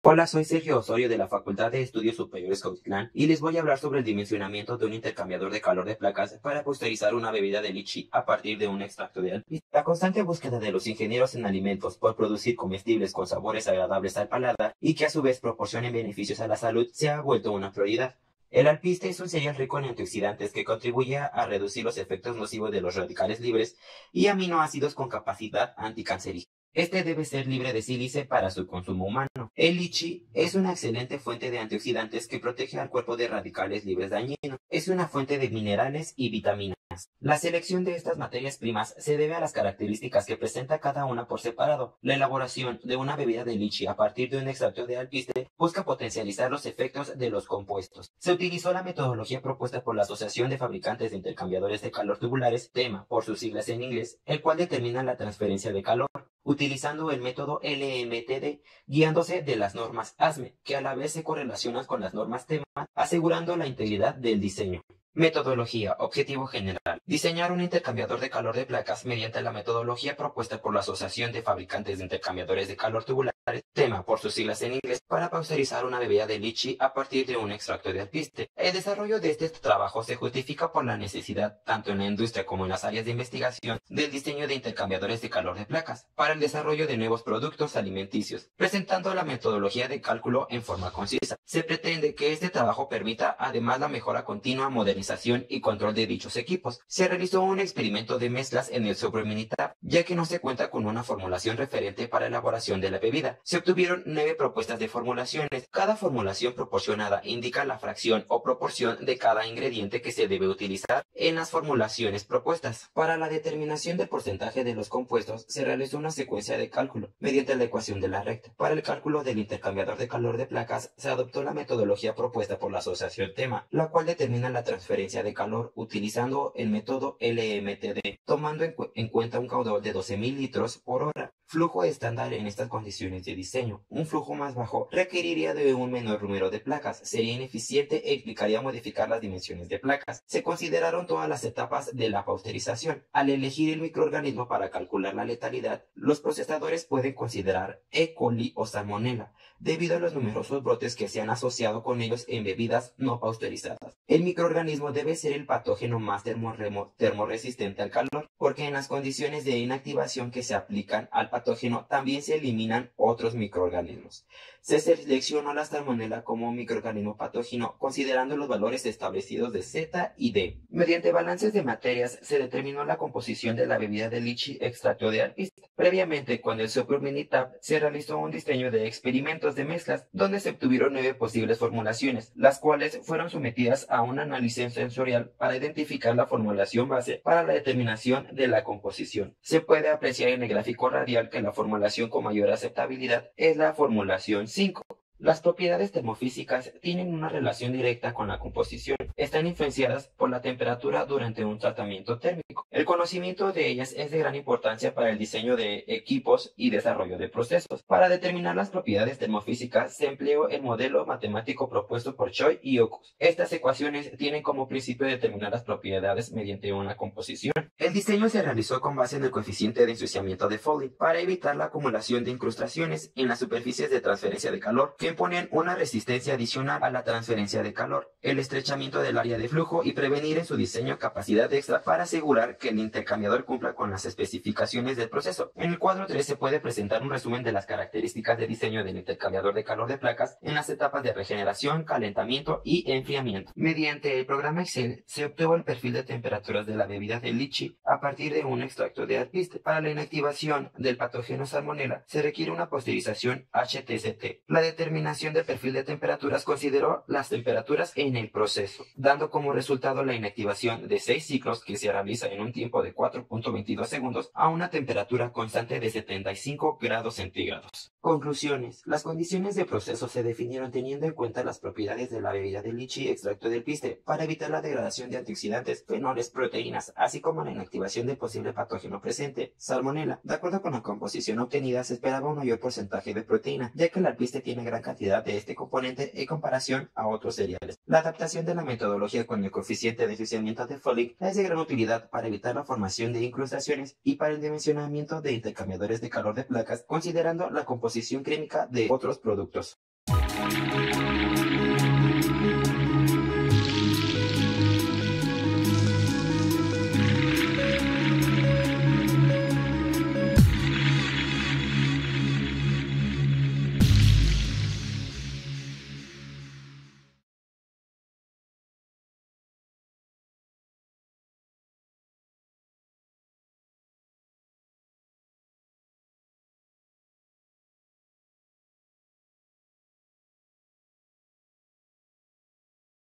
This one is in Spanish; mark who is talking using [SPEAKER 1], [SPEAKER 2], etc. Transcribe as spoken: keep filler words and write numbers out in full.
[SPEAKER 1] Hola, soy Sergio Osorio de la Facultad de Estudios Superiores Cautitlán y les voy a hablar sobre el dimensionamiento de un intercambiador de calor de placas para pasteurizar una bebida de lichi a partir de un extracto de alpiste. La constante búsqueda de los ingenieros en alimentos por producir comestibles con sabores agradables al paladar y que a su vez proporcionen beneficios a la salud se ha vuelto una prioridad. El alpiste es un cereal rico en antioxidantes que contribuye a reducir los efectos nocivos de los radicales libres y aminoácidos con capacidad anticancerígena. Este debe ser libre de sílice para su consumo humano. El lichi es una excelente fuente de antioxidantes que protege al cuerpo de radicales libres dañinos. Es una fuente de minerales y vitaminas. La selección de estas materias primas se debe a las características que presenta cada una por separado. La elaboración de una bebida de lichi a partir de un extracto de alpiste busca potencializar los efectos de los compuestos. Se utilizó la metodología propuesta por la Asociación de Fabricantes de Intercambiadores de Calor Tubulares, TEMA, por sus siglas en inglés, el cual determina la transferencia de calor, utilizando el método L M T D, guiándose de las normas A S M E, que a la vez se correlacionan con las normas TEMA, asegurando la integridad del diseño. Metodología. Objetivo general. Diseñar un intercambiador de calor de placas mediante la metodología propuesta por la Asociación de Fabricantes de Intercambiadores de Calor Tubulares, TEMA por sus siglas en inglés, para pasteurizar una bebida de lichi a partir de un extracto de alpiste. El desarrollo de este trabajo se justifica por la necesidad, tanto en la industria como en las áreas de investigación, del diseño de intercambiadores de calor de placas, para el desarrollo de nuevos productos alimenticios, presentando la metodología de cálculo en forma concisa. Se pretende que este trabajo permita además la mejora continua, modernización y control de dichos equipos. Se realizó un experimento de mezclas en el SuperMinitab, ya que no se cuenta con una formulación referente para elaboración de la bebida. Se obtuvieron nueve propuestas de formulaciones. Cada formulación proporcionada indica la fracción o proporción de cada ingrediente que se debe utilizar en las formulaciones propuestas. Para la determinación del porcentaje de los compuestos, se realizó una secuencia de cálculo mediante la ecuación de la recta. Para el cálculo del intercambiador de calor de placas, se adoptó la metodología propuesta por la Asociación TEMA, la cual determina la transferencia de calor utilizando el método L M T D, tomando en, cu en cuenta un caudal de doce mil litros por hora. Flujo estándar en estas condiciones de diseño. Un flujo más bajo requeriría de un menor número de placas, sería ineficiente e implicaría modificar las dimensiones de placas. Se consideraron todas las etapas de la pasteurización. Al elegir el microorganismo para calcular la letalidad, los procesadores pueden considerar E. coli o Salmonella, debido a los numerosos brotes que se han asociado con ellos en bebidas no pasteurizadas. El microorganismo debe ser el patógeno más termorresistente al calor, porque en las condiciones de inactivación que se aplican al patógeno también se eliminan otros microorganismos. Se seleccionó la Salmonella como un microorganismo patógeno considerando los valores establecidos de Z y D. Mediante balances de materias se determinó la composición de la bebida de lichi extracto de alpiste. Previamente, con el SuperMinitab se realizó un diseño de experimentos de mezclas donde se obtuvieron nueve posibles formulaciones, las cuales fueron sometidas a un análisis sensorial para identificar la formulación base para la determinación de la composición. Se puede apreciar en el gráfico radial que la formulación con mayor aceptabilidad es la formulación cinco. Las propiedades termofísicas tienen una relación directa con la composición. Están influenciadas por la temperatura durante un tratamiento térmico. El conocimiento de ellas es de gran importancia para el diseño de equipos y desarrollo de procesos. Para determinar las propiedades termofísicas se empleó el modelo matemático propuesto por Choi y Okus. Estas ecuaciones tienen como principio determinar las propiedades mediante una composición. El diseño se realizó con base en el coeficiente de ensuciamiento de Foley para evitar la acumulación de incrustaciones en las superficies de transferencia de calor que imponen una resistencia adicional a la transferencia de calor, el estrechamiento del área de flujo y prevenir en su diseño capacidad extra para asegurar que el intercambiador cumpla con las especificaciones del proceso. En el cuadro tres se puede presentar un resumen de las características de diseño del intercambiador de calor de placas en las etapas de regeneración, calentamiento y enfriamiento. Mediante el programa Excel se obtuvo el perfil de temperaturas de la bebida de lichi a partir de un extracto de alpiste. Para la inactivación del patógeno Salmonella se requiere una pasteurización H T C T. La determinación del perfil de temperaturas consideró las temperaturas en el proceso, dando como resultado la inactivación de seis ciclos que se realiza en un tiempo de cuatro punto veintidós segundos a una temperatura constante de setenta y cinco grados centígrados. Conclusiones. Las condiciones de proceso se definieron teniendo en cuenta las propiedades de la bebida de lichi extracto del alpiste para evitar la degradación de antioxidantes, fenoles, proteínas, así como la inactivación del posible patógeno presente, Salmonella. De acuerdo con la composición obtenida, se esperaba un mayor porcentaje de proteína, ya que el alpiste tiene gran cantidad de este componente en comparación a otros cereales. La adaptación de la metodología con el coeficiente de ensuciamiento de Foley es de gran utilidad para evitar la formación de incrustaciones y para el dimensionamiento de intercambiadores de calor de placas, considerando la composición química de otros productos.